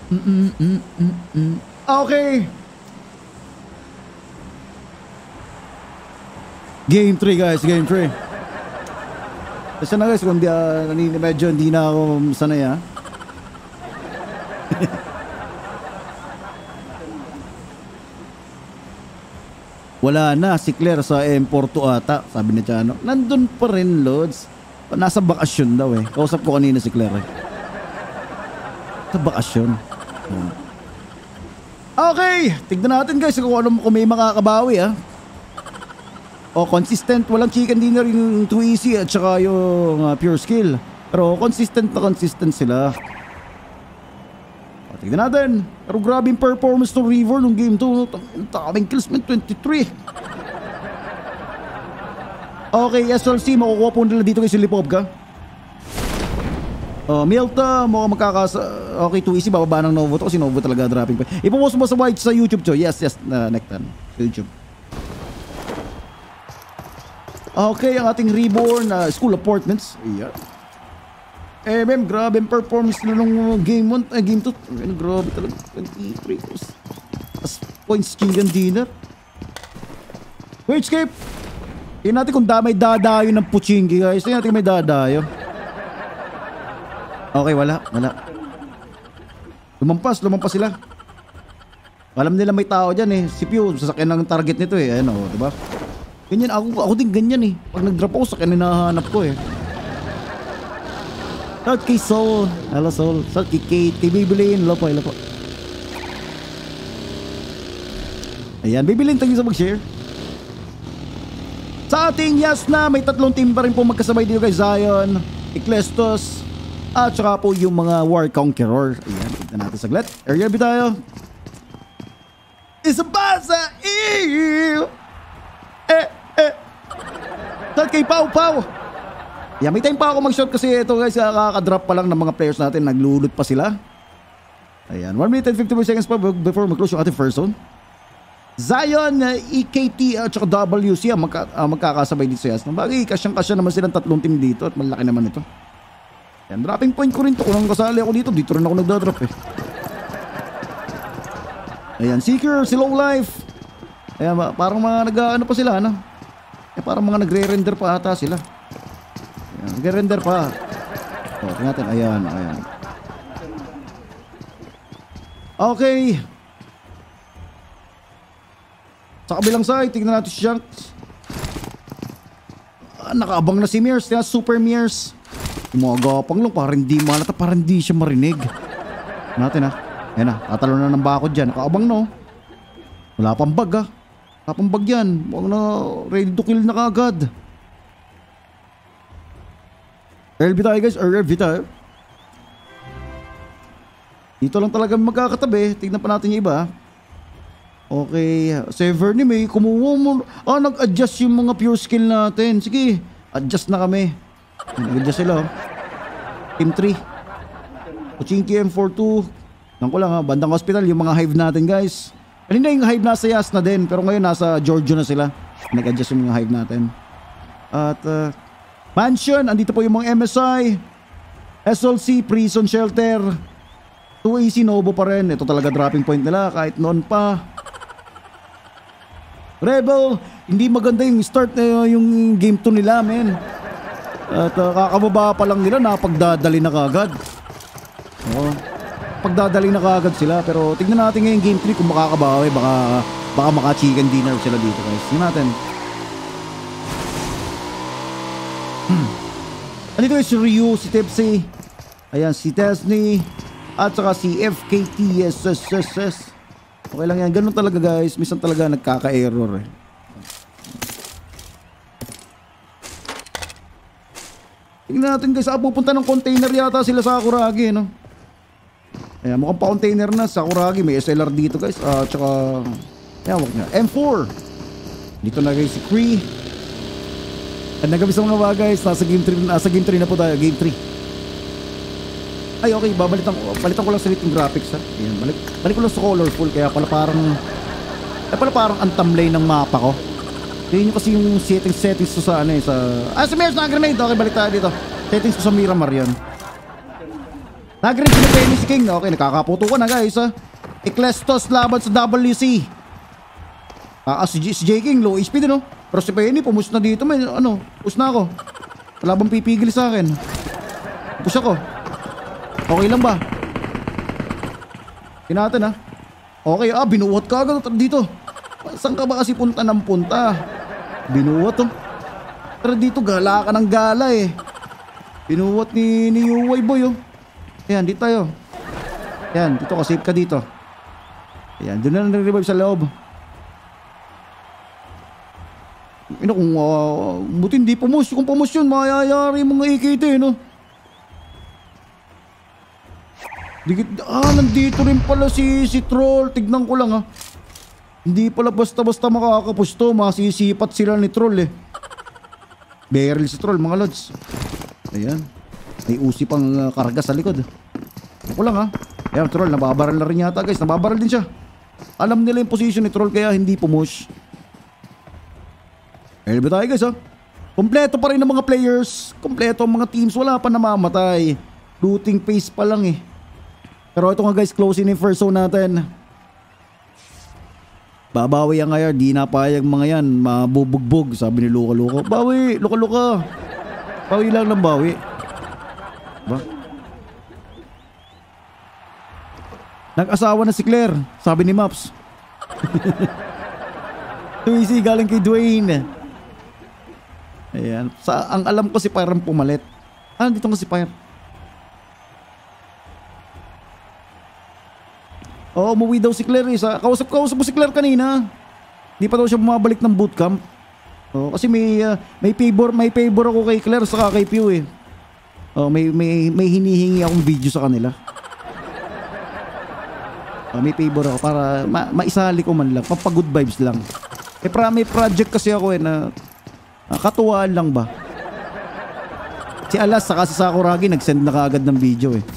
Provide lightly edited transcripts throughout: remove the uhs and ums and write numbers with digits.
Okay. Game 3 guys, game 3. Kasi na guys, kung medyo hindi na ako sanay ha. Wala na, si Claire sa M42 ata, sabi ni Chano. Nandun pa rin, Lods. Nasa bakasyon daw eh. Kausap ko kanina si Claire eh. Sa bakasyon. Okay, tignan natin guys kung may makakabawi ah. O consistent, walang chicken dinner yung too easy at saka yung pure skill. Pero consistent na consistent sila. O, tignan natin. Pero grabe yung performance ng River nung game 2. Taming kills man, 23. Okay, SLC, makukuha po nila dito kay Silipovka. Milta, mukhang okay, too easy, bababa ng Novo to kasi Novo talaga dropping pa. Ipopost mo sa white sa YouTube to. Yes, Nectan. YouTube. Okay, ang ating Reborn School Apartments. Ayan. Ma'am, grabe ang performance nila nung game 1, game 2. Grabe talaga. 23. As points, chicken dinner. Wait, escape. Tingnan natin kung may dadayo ng puchingi guys. Tingnan natin may dadayo. Okay, wala. Lumampas sila. Alam nila may tao dyan eh. Si Pew, sasakyan ng target nito eh. Ayan o, diba? Ganyan, ako din ganyan eh. Pag nag-drop ako, sakyan hinahanap ko eh. Shout kay Soul. Hello Soul. Shout kay Kate. Bibilin. Hello po. Ayan, bibilin tayo sa mag-share. Sa ating Yasna, may tatlong team pa rin po magkasabay dito kay Zion, Ecclestos, at saka po yung mga War Conqueror. Ayan, tignan natin saglit. Area B tayo. Isa pa sa iyo. Shout kay Pau. Yan, may time pa ako mag-shot kasi ito guys, kakadrop pa lang ng mga players natin. Naglulot pa sila. Ayan, 1 minute and 54 seconds pa before mag-close yung ating first zone. Zion, EKT at saka WC ang magkakasabay dito sa Yasna. Bagay, kasyang-kasya naman silang tatlong team dito at malaki naman ito. Yan, dropping point ko rin to. Kung nang kasali ako dito rin ako nagdadrop eh. Ayan, Seeker, si Low Life. Ayan, parang mga nag-ano pa sila, ano? Parang mga nagre-render pa ata sila. Ayan, nagre-render pa. O, tingnan natin, ayan. Okay. Sa kabilang side, tignan natin si Shanks. Nakaabang na si Mears. Tignan, Super Mears. Yung mga gapang lang, parang hindi malata, parang hindi siya marinig. Natin ha. Ayan na, tatalo na ng bakod dyan. Nakaabang no. Wala pang bag ha. Wala pang bag yan. Huwag na ready to kill na kaagad. RLV tayo guys, RLV tayo. Dito lang talaga magkakatabi. Tignan pa natin yung iba ha. Okay, Severny may kumuha mo. Nag-adjust yung mga pure skill natin. Sige, adjust na kami. Nag-adjust sila. Team 3. Pochinki M42. Nang ko lang ha, bandang hospital, yung mga hive natin guys. Kanina yung hive nasa Yasna din, pero ngayon nasa Giorgio na sila. Nag-adjust yung mga hive natin. At Mansion, andito po yung mga MSI. SLC, Prison Shelter. 2AC Novo pa rin. Ito talaga dropping point nila kahit noon pa. Rebel, hindi maganda yung start na yung game 2 nila, men. At kakababa pa lang nila, napagdadali na kagad. Oo. Pagdadali na kagad sila. Pero tignan natin ngayon game 3 kung makakabawi. Baka maka-chicken dinner sila dito guys. Tignan natin. Andito yung si Ryu, si Tipsy. Ayan, si Tesney. At saka si FKT. Yes. Okay lang yan. Ganun talaga guys. Minsan talaga nagkaka-error eh. Tingnan natin guys. Pupunta ng container yata sila sa Sakuragi, no? Ayan, mukhang pa-container na sa Sakuragi. May SLR dito guys. Tsaka ayan, wag niya. M4. Dito na guys si Cree. At nagabi sa mga bagay guys. Nasa game 3 na po tayo. Game 3. Ay okay, balitan ko lang sa yung graphics ha. Ayan, balik ko lang sa colorful. Kaya pala parang antamlay ng mapa ko. Yun yung kasi yung settings ko sa ano eh, sa... si Mears na grenade. Okay, balik tayo dito. Settings ko sa Miramar yun. Nag-rin sinipay si King. Okay, nakakaputo ka na guys ha. Ecclestos laban sa WC. Si J King low HP din, no? Pero si Penny pumus na dito. May ano, push na ako. Wala bang pipigil sa akin? Push ako. Okay lang ba? Natin ha. Okay, binuwat ka agad dito. Saan ka ba kasi punta ng punta? Binuwat to. Tara dito, gala ka ng gala eh. Binuwat ni Uway boy oh. Ayan, dito tayo. Ayan, dito ka, safe ka dito. Ayan, doon na nag-revive sa loob. Kung buti hindi pumus. Kung pumus yun, mayayari mga AKT no. Nandito rin pala si Troll. Tignan ko lang ha. Hindi pala basta-basta makakapus to. Masisipat sila ni Troll eh. Barrel si Troll mga lods. Ayan. May usi pang karga sa likod. Ako lang ha. Ayan, Troll, nababaril na rin yata guys. Nababaril din siya. Alam nila yung position ni Troll kaya hindi pumush. Ayan ba tayo guys ha. Kompleto pa rin ang mga players. Kompleto ang mga teams. Wala pa namamatay. Looting phase pa lang eh. Pero ito nga guys, close in yung first zone natin. Babawi ang ngayon, di napayag mga yan, mabubugbog, sabi ni Luka. Bawi, Luka. Bawi lang ng bawi. Ba? Nag-asawa na si Claire, sabi ni Maps. Tuisi galing kay Dwayne. Ayan, ang alam ko si Pyre pumalit. Dito nga si Pyre. Umuwi daw si Claire eh. Kausap mo si Claire kanina. Di pa daw siya bumabalik ng bootcamp. Kasi may favor ako kay Claire saka kay Pew eh. May hinihingi akong video sa kanila. May favor ako para maisali ko man lang. Papagood vibes lang. May project kasi ako eh na katuwaan lang ba. Si Alas saka si Sakuragi nag-send na kaagad ng video eh.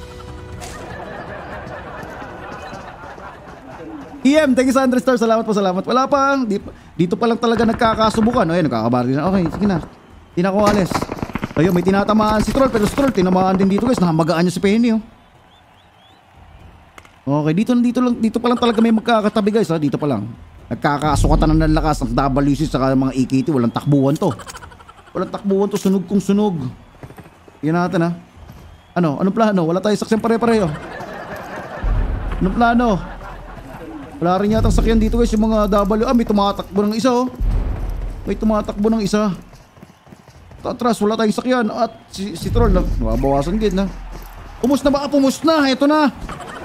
EM, thank you sa 100 stars. Salamat po, salamat. Wala pa. Dito pa lang talaga nagkakasubukan. Ayun, nagkakabaril na. Okay, sige na. Hindi na ako alis. Ayun, may tinatamaan si Troll. Pero si Troll, tinamaan din dito guys. Nakamagaan niya si Penny oh. Okay, dito pa lang talaga may magkakatabi guys ha. Dito pa lang. Nagkakasukatan na ng lakas ng WC saka mga EKT. Walang takbuhan to. Sunog kung sunog. Yan natin ha. Anong plano? Wala tayo saksyan pare-pareho. Anong plano? Wala rin yata sakyan dito guys yung mga W. May tumatakbo ng isa oh. May tumatakbo ng isa. Atras, wala tayong sakyan. At si Troll nababawasan din na. Pumus na ba? Pumus na. Ito na.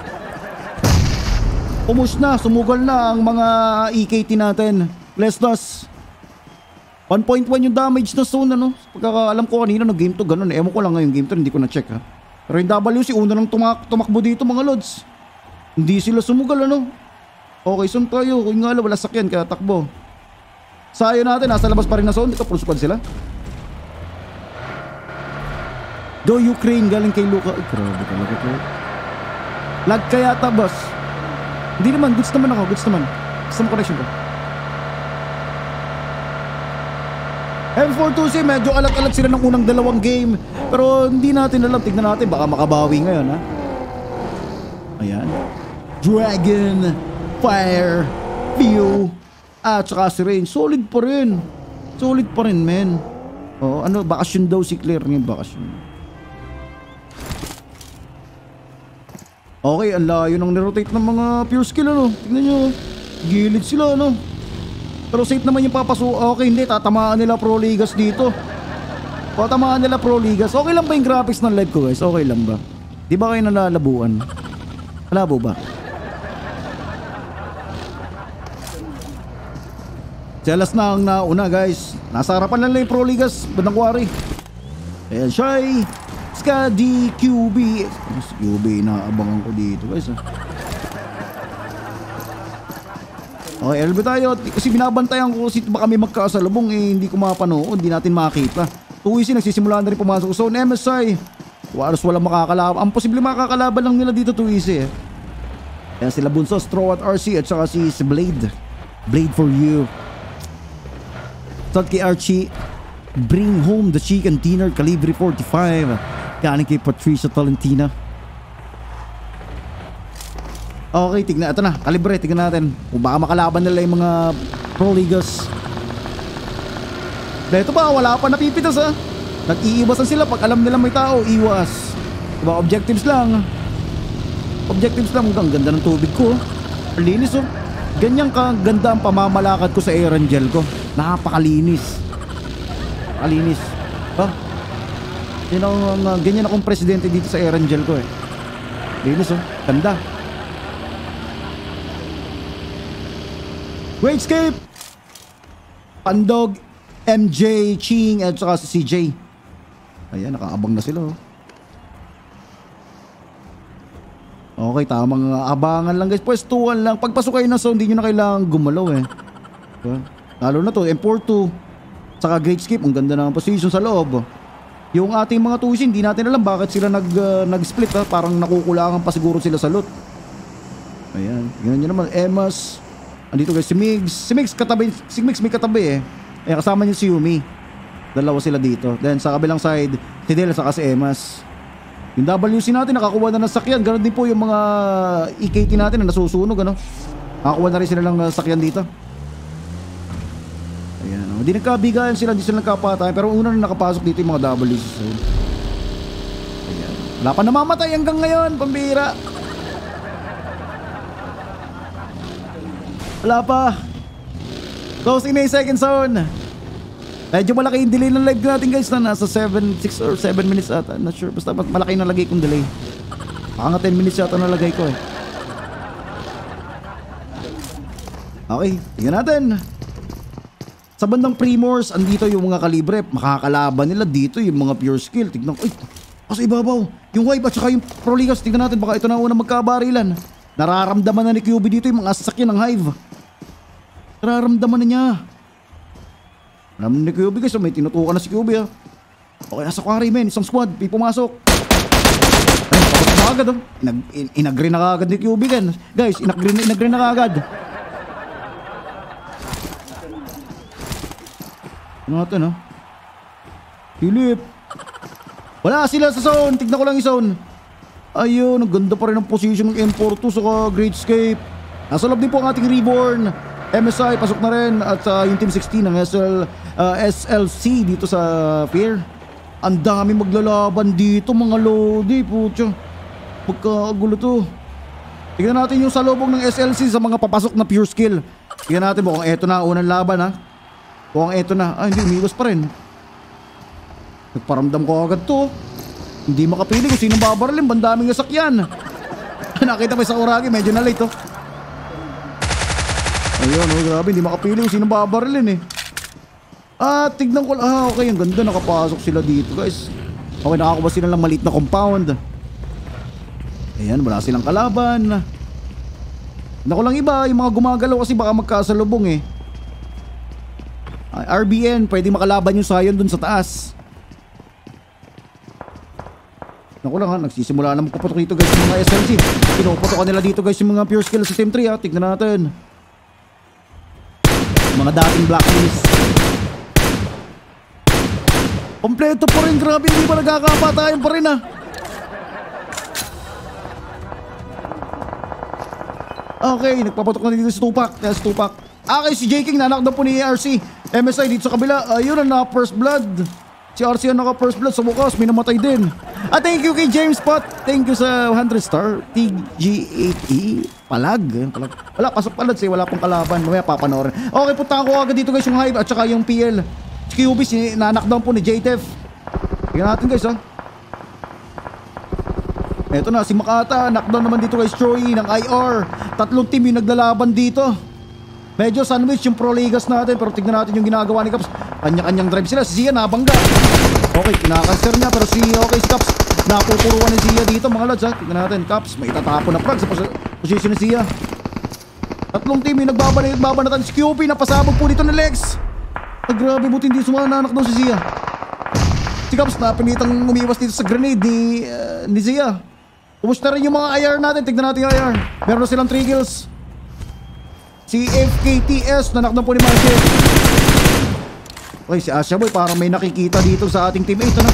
Pumus na. Sumugal na ang mga EKT natin. Lestas. 1.1 yung damage na zone ano. Pagkakaalam ko kanina nag-game to ganun. Ewan ko lang ngayong game to. Hindi ko na-check ha. Pero yung WC una nang tumakbo dito mga lods. Hindi sila sumugal ano. Okay, sun tayo. Kung nga wala sakyan, kaya takbo. Sayo natin, nasa labas pa rin na zone. Dito, full squad sila. Do Ukraine, galing kay Luka. Ay, grabe talaga to. Lag kaya ta, boss. Hindi naman, goods naman ako. Goods naman. Gusto mo connection ko. M4-2C, medyo alat-alat sila ng unang dalawang game. Pero hindi natin alam. Tignan natin, baka makabawi ngayon, ha? Ayan. Dragon. Fire, View, at saka si Rain. Solid pa rin, men. Bakasyon daw si Claire ngayon, bakasyon. Okay, ang layo nang nirotate ng mga pure skill ano. Tingnan nyo, gilid sila ano. Pero safe naman yung papaso. Okay, hindi, tatamaan nila Pro Ligas dito. Tatamaan nila Pro Ligas. Okay lang ba yung graphics ng live ko guys? Okay lang ba? Di ba kayo nalalabuan? Malabo ba? Jealous na ang nauna guys. Nasa harapan lang yung Pro Ligas. Bandang Quarry. Ayan siya ay Skadi QB. QB inaabangan ko dito guys. Okay, LB tayo. Kasi binabantayan ko kasi baka may magkasalubong hindi ko mapanood. Hindi natin makita. Tuwisi nagsisimula na rin pumasok sa zone. MSI. Waros walang makakalaban. Ang posible makakalaban lang nila dito Tuwisi Kaya sila Bunso, Straw at RC at saka si Blade. Blade for you. Start kay Archie, bring home the chicken dinner, calibre 45. Galing kay Patricia Talentina. Okay, tignan. Ito na, kalibre, tignan natin. Kung baka makalaban nila yung mga Pro Ligas. Dito ba, wala pa napipitas ha. Nag-iiwasan sila pag alam nila may tao, iwas. Diba, objectives lang. Objectives lang. Ang ganda ng tubig ko. Linis oh. Ganyan kaganda ang pamamalakad ko sa Erangel ko. Napakalinis. Kalinis. Ha? Ganyan akong presidente dito sa Erangel ko eh. Linis oh. Ganda. Greatscape, Pandog, MJ, Ching, at saka si CJ. Ayan, nakaabang na sila oh. Okay, tamang abangan lang guys. Pwestuhan lang. Pagpasok kayo ng zone, hindi nyo na kailangan gumalaw eh. Diba? Lalo na to, M42 saka Greatscape, ang ganda ng position sa loob. Yung ating mga tuition, hindi natin alam bakit sila nag-split ha. Parang nakukulangan pa siguro sila sa loot. Ayan, ganyan nyo naman. Emas. Andito guys si Migs. Si Migs katabi, si Migs may katabi eh. Ayan, kasama niya si Yumi. Dalawa sila dito. Then sa kabilang side, si Del saka si Emas. Yung WC natin nakakuha na ng sakyan. Ganon din po yung mga EKT natin na nasusunog ano. Nakakuha na rin sila ng sakyan dito. Ayan, hindi nagkabigayan sila, hindi sila nagkapatay. Pero una na nakapasok dito yung mga WC. Ayan. Wala pa namamatay hanggang ngayon, pambira. Wala pa. Closing na yung second zone. Medyo malaki yung delay ng live natin guys na nasa 6 or 7 minutes ata. Not sure. Basta malaki nalagay kong delay. Baka nga 10 minutes yata nalagay ko eh. Okay, tingnan natin. Sa bandang Primors, andito yung mga kalibre. Makakalaban nila dito yung mga pure skill. Tignan ko. Ay, sa ibabaw. Yung Wipe at saka yung Pro Ligas. Tignan natin baka ito na una magkabarilan. Nararamdaman na ni QB dito yung mga sasakyan ng Hive. Nararamdaman na niya. Alam ni QB guys, may tinutukan na si QB ha. Okay, nasa quarry men, isang squad, pumasok. Ay, tapos na agad oh. Inagri na kagad ni QB gan. Guys, inagri na kagad. Ano natin ha? Philip. Wala sila sa zone, tignan ko lang yung zone. Ayun, ang ganda pa rin ang position ng M42 saka Greatscape. Nasa loob din po ang ating Reborn. MSI pasok na rin at yung Team 16 ng SLC dito sa Fear. Ang dami maglalaban dito mga lodi, putya. Pagkagulo to. Tignan natin yung salubong ng SLC sa mga papasok na pure skill. Tignan natin mukhang eto na unang laban ha. Mukhang eto na. Ay hindi, umiwas pa rin. Nagparamdam ko agad to. Hindi makapili kung sinong babaralin. Bandaming nasakyan. Nakita pa sa Uragi, medyo na late oh. Ayun, oh, grabe, hindi makapili kung sinong babaralin eh. Tignan ko. Okay, ang ganda, nakapasok sila dito guys. Okay, nakakuha sila ng maliit na compound. Ayan, wala silang kalaban. Naku lang iba, yung mga gumagalaw kasi baka magkasalubong eh. RBN, pwede makalaban yung Sion dun sa taas. Naku lang ha, nagsisimula na magpapatok dito guys yung mga SLC. Pinupatok nila dito guys yung mga pure skill sa Team 3 ha. Tignan natin. Mga dating blacklist. Kompleto pa rin, grabe, hindi pa nagkakapatayan pa rin ha. Okay, nagpapatok na dito si Tupac. Yes, Tupac. Okay, si J. King nanak daw po ni RC. MSI dito sa kabila. Ayun ang naka-first blood. Si RC ang naka-first blood. Sa bukas, may namatay din. Thank you kay James Pot. Thank you sa 100 star. TG8E. Palag. Wala, pasok palad siya. Wala pong kalaban. Mamaya papanoorin. Okay, punta ko agad dito guys yung Hive at saka yung PL. Si QB, nanak-down po ni JTF. Tingnan natin guys ha. Eto na, si Makata. Knockdown naman dito guys. Troy ng IR. Tatlong team yung naglalaban dito. Medyo sandwich yung Pro Ligas natin. Pero tignan natin yung ginagawa ni Caps. Kanya-kanyang drive sila. Si Zia nabangga. Okay, kinakanser niya. Pero si Caps napupuruan ni Zia dito mga lads ha. Tignan natin. Caps may itatapon na frag sa position ni Zia. Tatlong team yung nagbabanatan. Si QP napasabog po dito ni Lex. Grabe, buti hindi sumananak daw si Zia. Si Caps napinitang umiwas dito sa grenade ni Zia. Ubus na rin yung mga IR natin. Tignan natin yung IR. Meron na silang 3 kills. Si FKTS nanakdan po ni Marcel. Okay, si Asha Boy parang may nakikita dito sa ating team 8 ano?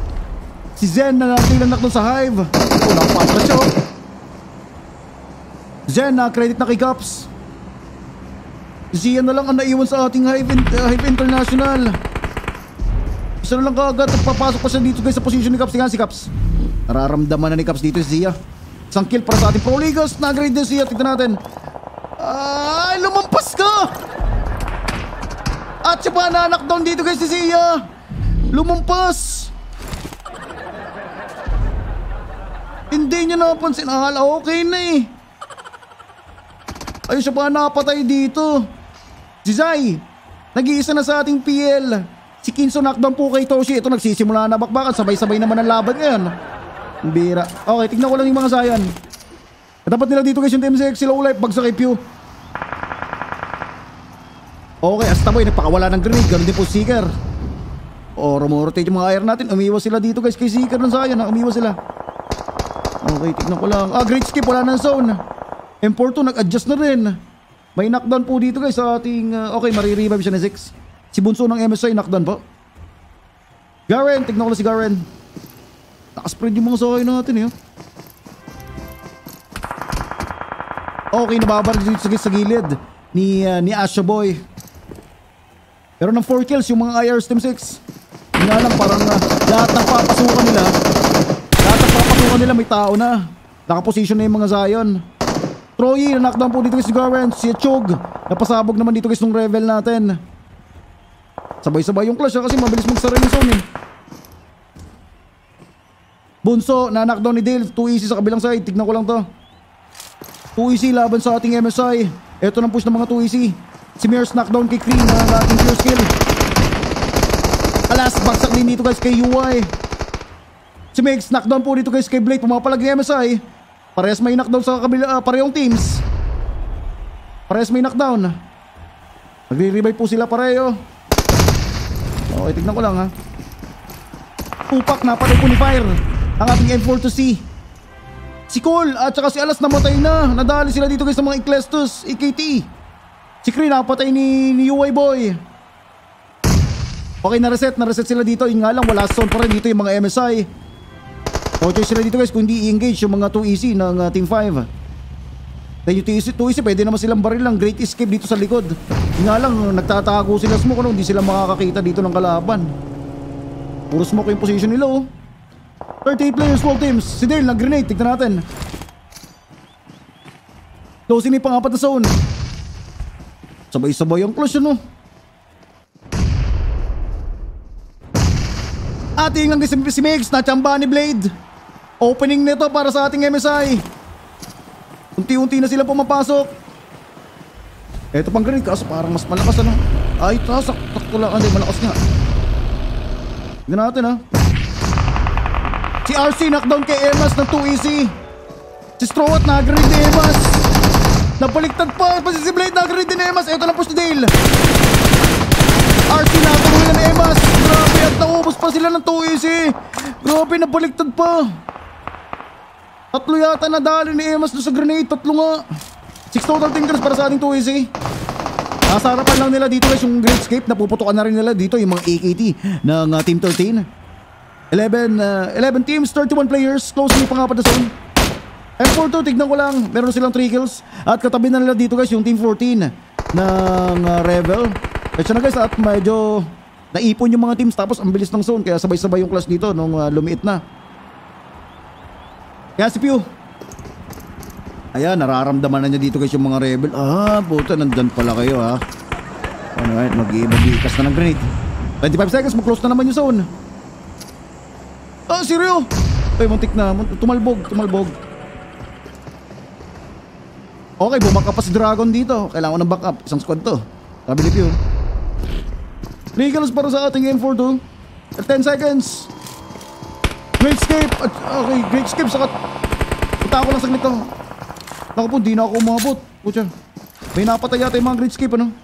Si Zen na natin nakakdan sa Hive. Nakapasa siya oh. Zen na credit na kay Caps. Zia na lang ang naiwan sa ating Hive International. Isa na lang kaagad at papasok pa siya dito guys sa position ni Caps. Tingnan si Caps. Nararamdaman na ni Caps dito si Zia. Isang kill para sa ating Pro Ligas. Nag-grade din Zia. Tignan natin. Ay, lumampas ka! At siya pa na-knockdown dito guys si Zia. Lumampas. Hindi niya napansin. Akala okay na eh. Ayun siya pa napatay dito. Si Zai, nag-iisa na sa ating PL. Si Kinso knockdown po kay Toshi. Ito nagsisimula na bakbakan. Sabay-sabay naman ang laban ngayon. Ang bira. Okay, tignan ko lang yung mga Zayan. Katapat nila dito guys yung Team 6. Sila ulay. Bagsak kay Pew. Okay, Astaboy nagpakawala ng grenade. Ganun din po si Seeker. Rumorotate yung mga air natin. Umiwas sila dito guys kay Seeker ng Zayan. Umiwas sila. Okay, tignan ko lang. Great skip. Wala na zone. M42 nag-adjust na rin. May knockdown po dito guys sa ating... okay, marirevive siya ni 6. Si Bunso ng MSI knockdown po. Garen, tignan ko lang si Garen. Nakaspread yung mga sakay natin eh. Okay, nababar dito sa gilid ni Asha Boy. Pero ng 4 kills yung mga IRs Team 6. Hindi nga lang parang lahat ng papasukan nila may tao na. Nakaposition na yung mga Zion. Troy, na-knockdown po dito guys si Garen. Si Chog, napasabog naman dito guys ng revel natin. Sabay-sabay yung clash kasi mabilis magsara yung zone eh. Bunso, na-knockdown ni Dale. 2 easy sa kabilang side. Tignan ko lang to. 2 easy laban sa ating MSI. Ito nang push ng mga 2 easy. Si Mears knockdown kay Kree na ating pure skill. Alas, bagsak din dito guys kay UI. Si Megs knockdown po dito guys kay Blake. Pumapalag yung MSI. Parehas may knockdown sa kabila, parehong teams. Parehas may knockdown. Nagre-revive po sila pareho. Okay, tignan ko lang ha. Tupak na patay po ni Fire ang ating M4-2C. Si Cole at saka si Alas namatay na. Nadali sila dito guys sa mga Ecclestus, EKT. Si Kree napatay ni UI Boy. Okay, na-reset sila dito. Yun nga lang, wala zone pa rin dito yung mga MSI. No choice sila dito guys kung hindi i-engage yung mga 2EC ng Team 5. Then yung 2EC pwede naman silang baril lang. Great escape dito sa likod. Yun nga lang, nagtatago sila smoke. Hindi sila makakakita dito ng kalaban. Puro smoke yung position nila oh. 38 players, 12 teams. Si Dale nag-grenade, tignan natin. Closing ni pang-apat na zone. Sabay-sabay ang clash ano. At ingang si Megs, nachamba ni Blade. Opening nito para sa ating MSI. Unti-unti na sila pumapasok. Eto pang grenade kaso parang mas malakas ano. Ay tasak, takto lang. Hindi, malakas nga. Tignan natin ha. Si RC knockdown kay Emas ng 2EC. Si Strowat nag-grenade ni Emas. Napaliktad pa si Blade nag-grenade ni Emas. Eto lang push ni Dale. RC natuloy na ni Emas. Grabe at naubos pa sila ng 2EC. Grabe napaliktad pa. Tatlo yata nadali ni Emas doon sa grenade. Tatlo nga. 6 total tinkers para sa ating 2EC. Nasa harapan lang nila dito guys yung Great Escape. Napuputukan na rin nila dito yung mga AKT ng Team 13. 11 teams, 31 players. Closely pang-apat na zone. M42, tignan ko lang. Meron silang 3 kills. At katabi na nila dito guys yung Team 14 ng Rebel. Kaya na guys at medyo naipon yung mga teams. Tapos ang bilis ng zone. Kaya sabay-sabay yung clash dito nung lumiit na. Kaya si Pew. Ayan, nararamdaman na niya dito guys yung mga Rebel. Puta, nandun pala kayo ha. Alright, mag-iikas na ng grenade. 25 seconds, mag-close na naman yung zone. Seryo? Ay, muntik na. Tumalbog. Okay, bumaka pa si Dragon dito. Kailangan ko ng backup. Isang squad to. Sabi ni Pew. 3 kills para sa ating M42. At 10 seconds. Great escape. Okay, great escape. Sakat. Punta ko lang saglit to. Naku po, di na ako umabot. Pucha. May napatay yata yung mga great escape, ano?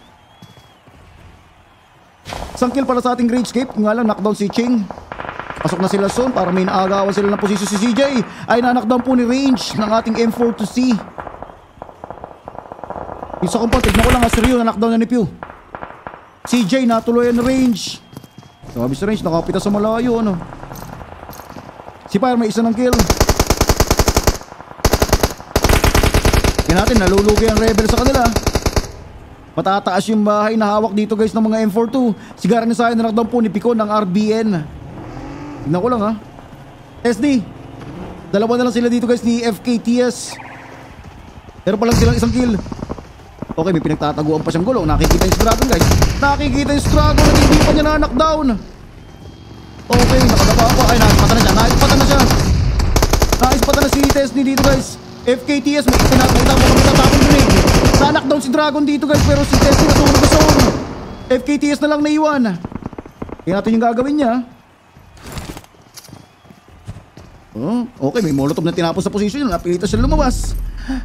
Isang kill para sa ating great escape. Nga lang, knockdown si Ching. Pasok na sila zone para may naagawan sila ng posisyon. Si CJ ay na-knockdown po ni Range ng ating M4-2C. Isa kong tignan ko lang Rio na knockdown na ni Pew. CJ natuloyan na Range. Sabi si Range nakapita sa malayo ano. Si Fire may isa ng kill. Tingnan natin, nalulugi ang rebel sa kanila. Matataas yung bahay na hawak dito guys ng mga M42. Sigara ni Sayan na knockdown po ni Pico ng RBN. Tignan ko lang ha. SD. Dalawa na lang sila dito guys ni FKTS. Pero pa lang silang isang kill. Okay, may pinagtataguan pa siyang gulo. Nakikita yung Dragon guys. Nakikita yung Dragon at hindi pa niya na-knockdown. Okay, nakadapa pa. Ay, naispatan na siya. Naispatan na siya. Naispatan na si Tesni dito guys. FKTS, may pinatapon grenade. Na-knockdown si Dragon dito guys. Pero si Tesni nasunog na zone. FKTS na lang naiwan. Kaya natin yung gagawin niya. Oh, okay, may molotov na tinapos sa position. Napilitan siya lumabas.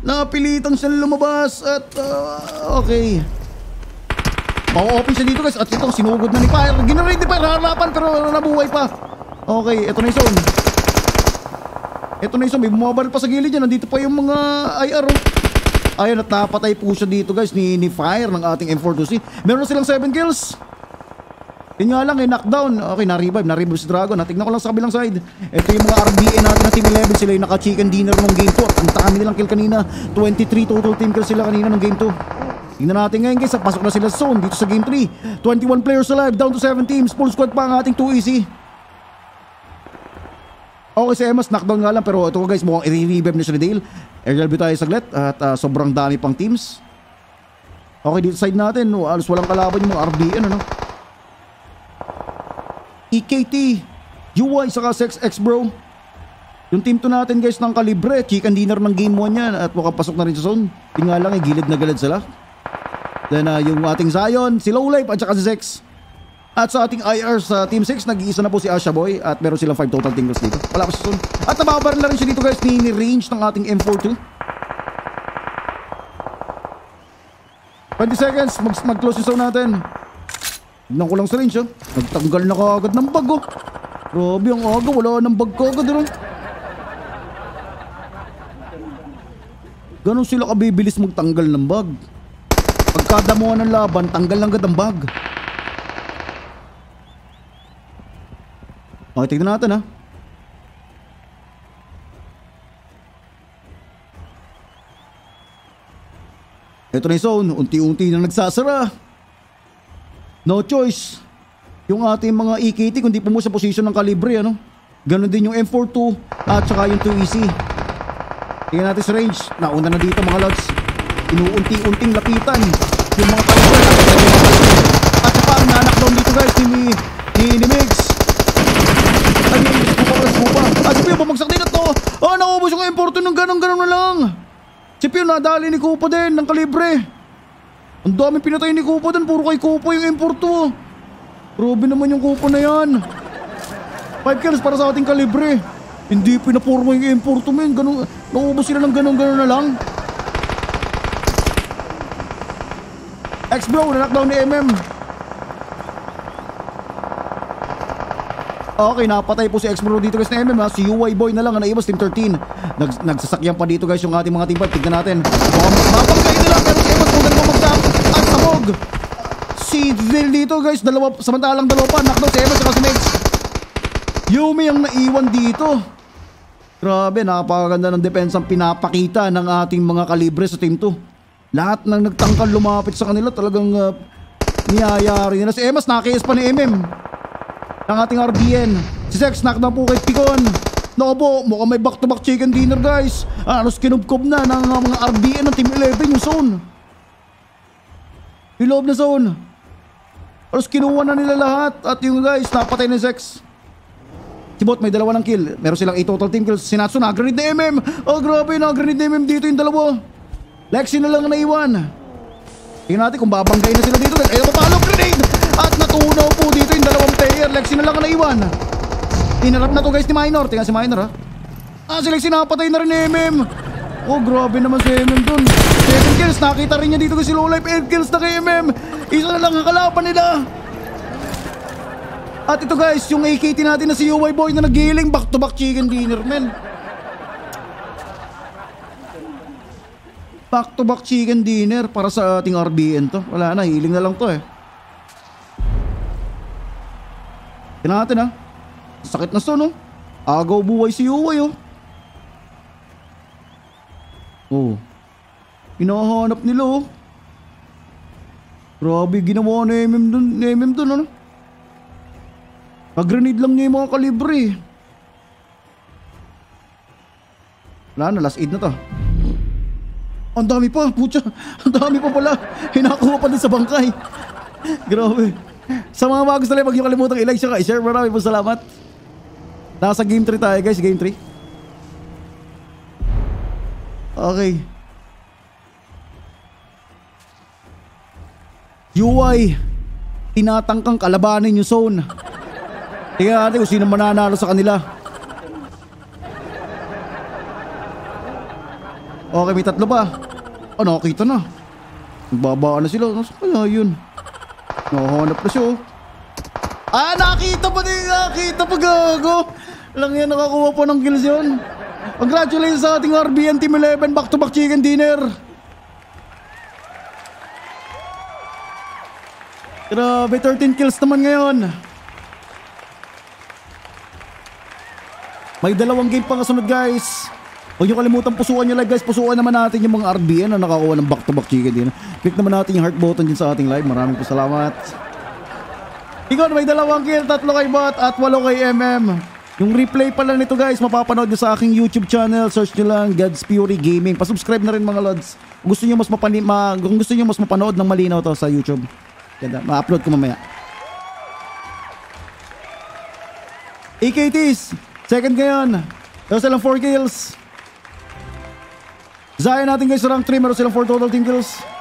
At okay. Mau-open siya dito guys. At ito, sinugod na ni Fire. Ginarade ni Fire, harapan pero nabuhay pa. Okay, ito na yung zone. Ito na yung zone, may bumabaril pa sa gilid niya. Nandito pa yung mga IR. Ayun, at napatay po siya dito guys ni Fire ng ating M424C. Meron na silang 7 kills. Yun nga lang, knockdown. Okay, na-revive si Dragon. Tignan ko lang sa kabilang side. Ito yung mga RBN natin na Team 11. Sila yung naka-chicken dinner ng game 2. At ang dami nilang kill kanina. 23 total team kills sila kanina ng game 2. Tingnan natin ngayon guys. Pasok na sila sa zone dito sa game 3. 21 players alive. Down to 7 teams. Full squad pa ang ating 2EC. Okay, si Emas knockdown nga lang. Pero ito guys, mukhang i-revive na siya ni Dale. Aerial tayo saglit. At sobrang dami pang teams. Okay, dito side natin. Alos walang kalaban yung mga RBN. Ano? EKT, UI, saka SexX bro. Yung team 2 natin guys ng kalibre. Chicken dinner ng game 1 yan. At mukhang pasok na rin sa zone. Tingnan lang, gilid na gilid sila. Then yung ating Zion, si Lowlife at saka si Zex. At sa ating IR sa Team 6, nag-iisa na po si Asha Boy. At meron silang 5 total tingles dito. Wala pa sa zone. At nababar na rin siya dito guys ni range ng ating M42. 20 seconds, mag-close yung zone natin. Tignan ko lang sa range, oh. Nagtanggal na kaagad ng bag, oh. Grabe ang aga, wala ng bag kaagad, oh. Ganon sila kabibilis magtanggal ng bag. Pagkadamuhan ng laban, tanggal lang agad ang bag. Okay, tignan natin, ha. Ito na yung zone, unti-unti na nagsasara. No choice. Yung ating mga EKT kundi po mo sa position ng kalibre, ano? Ganon din yung M42 at saka yung 2EC. Tingnan natin sa range. Nauna na dito mga lods. Inuunti-unting lapitan yung mga kalibre. At saka ang na-knockdown dito guys ni Mix. Ay, skupa. At si Pio, bumagsak din ito. Naubos yung M42 ng ganon-ganon na lang. Si Pio, nadali ni Kupo din ng kalibre. Ang daming pinatay ni Kupo doon. Puro kay Kupo yung M42. Grabe naman yung Kupo na yan. 5 kills para sa ating kalibre. Hindi pinapurma yung M42 men. Naubos sila ng ganon-ganon na lang. X-Bro, na-knockdown ni MM. Okay, napatay po si X-Bro dito guys na MM ha. Si UI Boy na lang ang naiwas, Team 13. Nagsasakyan pa dito guys yung ating mga team 5. Tignan natin. Mapagkay nila pero si Emas po na bumagsak. At sabog. Si Zil dito guys. Samantalang dalawa pa. Knockdown si Emas at si Mex. Yumi ang naiwan dito. Grabe, napakaganda ng defense ang pinapakita ng ating mga kalibre sa team 2. Lahat ng nagtangkal lumapit sa kanila talagang niyayari nila. Si Emas nakis pa ni MM. Ang ating RBN. Si Zex knockdown po kay Picon. Naku po, mukhang may back-to-back chicken dinner guys. Anos kinubkob na ng mga RBN ng Team 11 yung zone. Yung loob na zone. Anos kinuha na nila lahat. At yung guys, napatay ni Zex. Si Bot may dalawa ng kill. Meron silang 8 total team kills. Si Natsu na-grenade na MM. Oh grabe, na-grenade na MM dito yung dalawa. Lexi na lang naiwan. Tingnan natin kung babanggay na sila dito guys. Ayun, papalo grenade. At natunaw po dito yung dalawang player. Lexi na lang ang naiwan. Inarap na to guys ni Minor. Tingnan si Minor ha. Si Lexi napatay na rin ni MM. Oh grabe naman si MM dun. 7 kills. Nakita rin niya dito kasi low life. 8 kills na kay MM. Isa na lang ang kalaban nila. At ito guys, yung AKT natin na si UI Boy na nag-healing. Back to back chicken dinner men. Back to back chicken dinner para sa ating RBN to. Wala na, healing na lang to eh. Tingnan natin ha. Sakit na to no. Agaw buhay si UI oh. Oh. Hinahanap nila oh. Grabe, ginawa na MM dun ano. Pag-grenade lang niya yung mga kalibre. Wala na, last aid na to. Ang dami pa, putya. Ang dami pa pala. Hinakuha pa din sa bangkay. Grabe. Sa mga bago sa live, huwag niyo kalimutang i-like siya, i-share. Maraming po salamat. Nasa game 3 tayo guys, game 3. Okay. UI, tinatangkang kalabanin yung zone. Tingnan natin kung sino mananalo sa kanila. Okay, may 3 pa. Oh, nakakita na. Nagbabaan na sila. Nasa kaya yun? Nakahanap na siya oh. Ah, nakita pa din. Nakita pa, gago. Lang yan, nakakuha po ng kills yun. Congratulations sa ating RBN Team 11 back-to-back chicken dinner. Grabe, 13 kills naman ngayon. May 2 game pa kasunod guys. Huwag nyo kalimutan pusuan nyo live guys. Pusuan naman natin yung mga RBN na nakakuha ng back-to-back chicken dinner. Click naman natin yung heart button din sa ating live. Maraming po salamat. Ikon, may 2 kill, 3 kay Bot at 8 kay MM. Yung replay pala nito guys, mapapanood nyo sa aking YouTube channel. Search nyo lang, God's Fury Gaming. Pasubscribe na rin mga lods. Kung gusto nyo mas mapanood ng malinaw to sa YouTube. Ganda, ma-upload ko mamaya. AKTs, second ngayon. Meron silang 4 kills. Zaya natin guys sa rank 3, meron silang 4 total team kills.